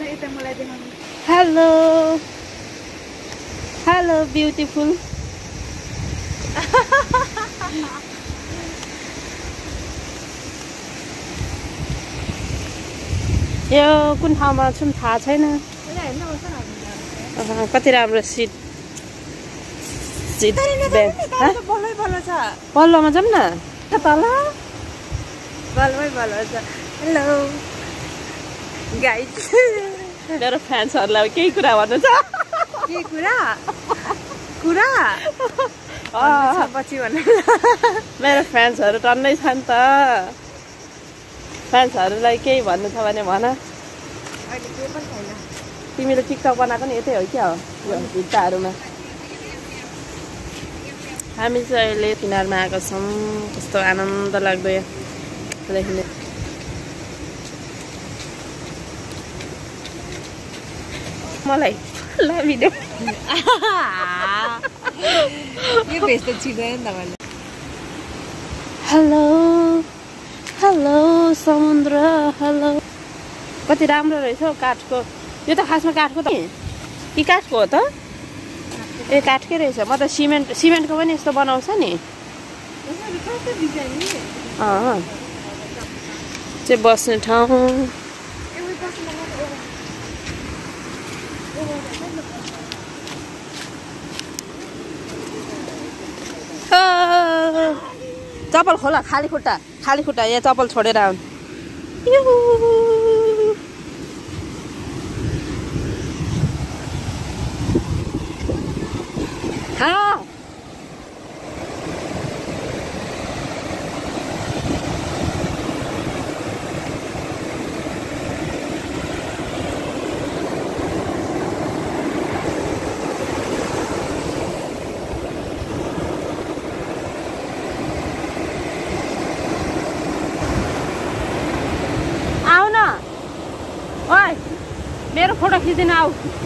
Hello. Hello, beautiful. यो कुन ठाउँमा छौँ थाहा छैन कति राम्रो सिट पल्लोमा जाऊँ न तल बलमै बल छ हेलो गाइस मेरो फ्यान्सहरूलाई केही कुरा भन्नु छ के कुरा पछि भन्नु मेरो फ्यान्सहरू टन्नै छ नि त फ्यान्सहरूलाई केही भन्नु छ भने भन अहिले के पनि छैन तिमीले टिकटक बनाएको नि यतै हो क्या हो यो भित्ताहरूमा हामी चाहिँ अहिले किनारमा आएको छौँ कस्तो आनन्द लाग्दो देखिने मलाई ल भिडियो यो भेज त छिदैन नि तपाईँले हेलो हेलो समुद्र हेलो कति राम्रो रहेछ हौ काठको यो त खासमा काठको त कि काठको हो त ए काठकै रहेछ म त सिमेन्टको पनि यस्तो बनाउँछ नि चाहिँ बस्ने ठाउँ चप्पल खोला खाली खुट्टा यहाँ चप्पल छोडेर आउनु मेरो फोटो खिचिदिन आऊ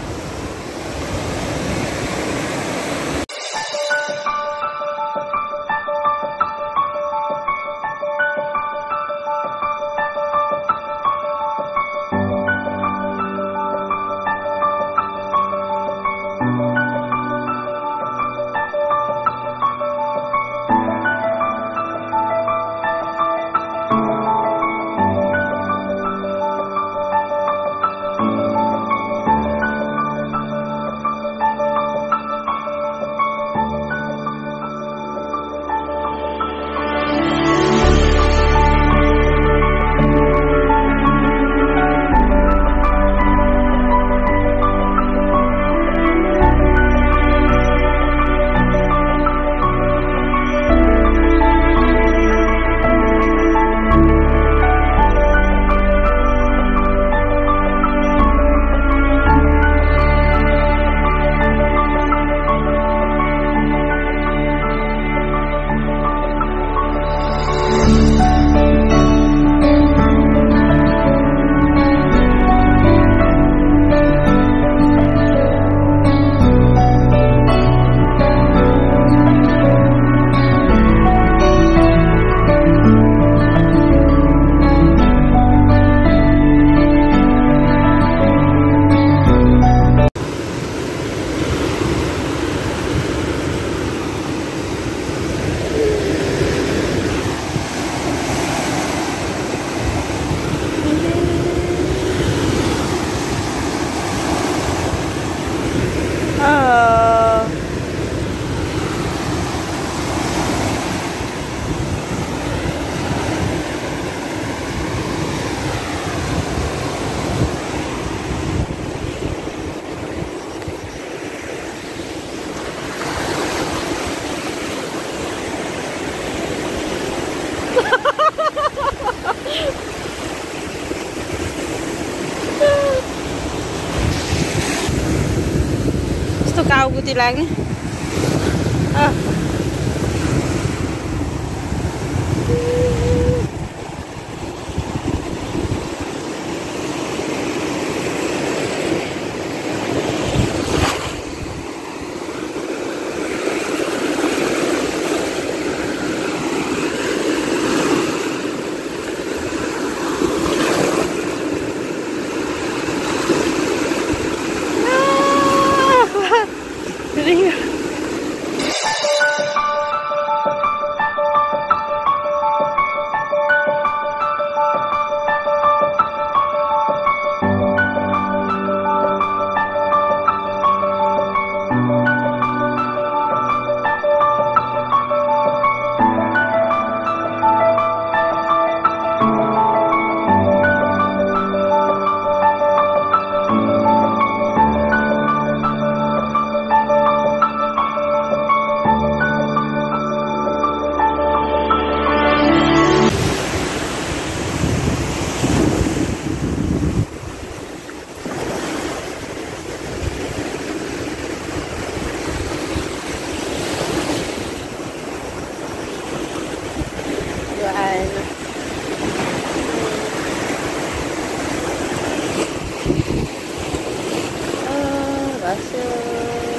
काउकुती लाग्ने बस्यो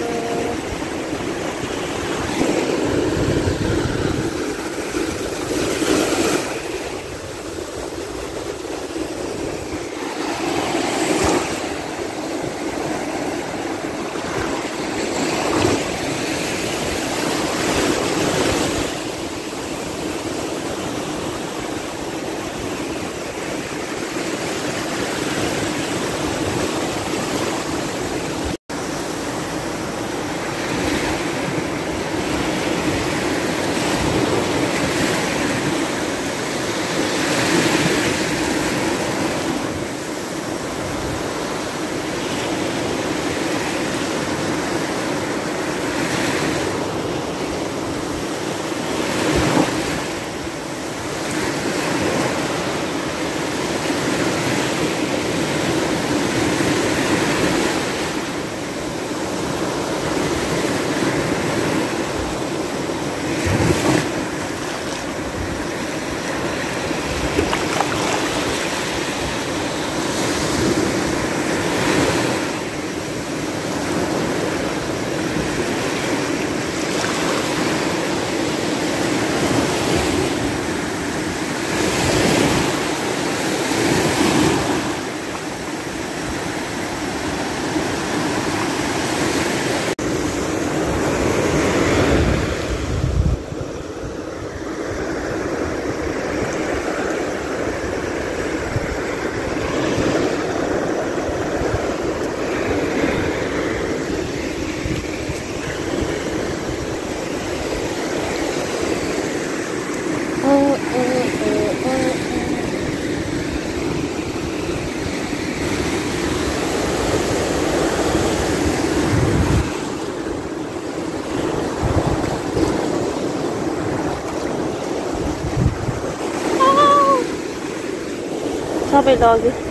सबै लग्यो